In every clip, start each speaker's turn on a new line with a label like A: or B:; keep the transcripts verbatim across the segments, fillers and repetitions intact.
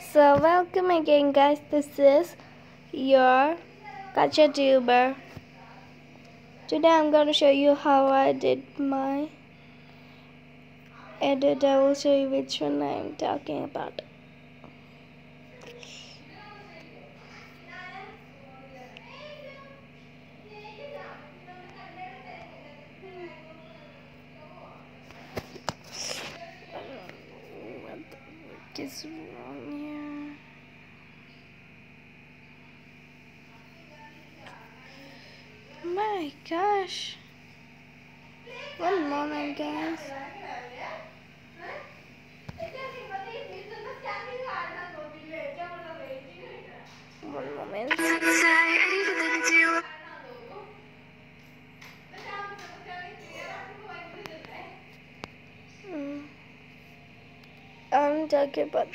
A: So welcome again guys, this is your Kacha tuber. Today I'm going to show you how I did my edit. I will show you which one I'm talking about. What the fuck is wrong here? My gosh. One moment guys. One moment. Mm. I'm talking about.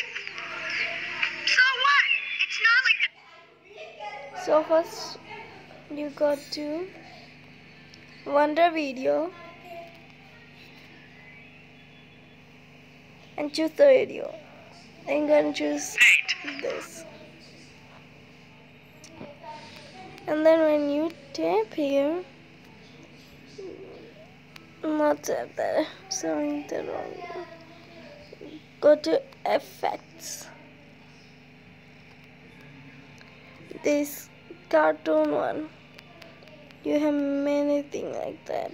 B: So what? It's not like the.
A: So first you got to Wonder Video and choose the video. I'm gonna choose this. And then when you tap here, not tap there, sorry, the wrong one. Go to effects. This cartoon one. You have many things like that.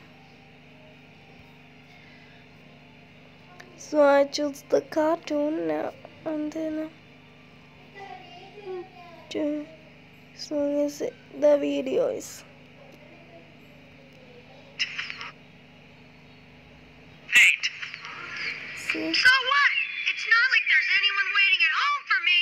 A: So I choose the cartoon now, and then to so as the video is.
B: Eight.
A: See?
B: So what? It's not like there's anyone waiting at home for me.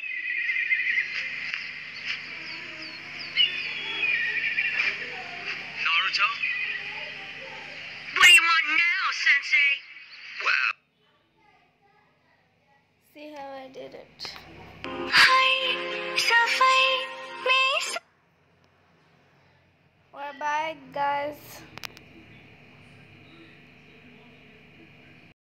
B: Naruto? What do you want now, Sensei? Well.
A: See how I did it.
B: I shall fight me.
A: Well, bye guys.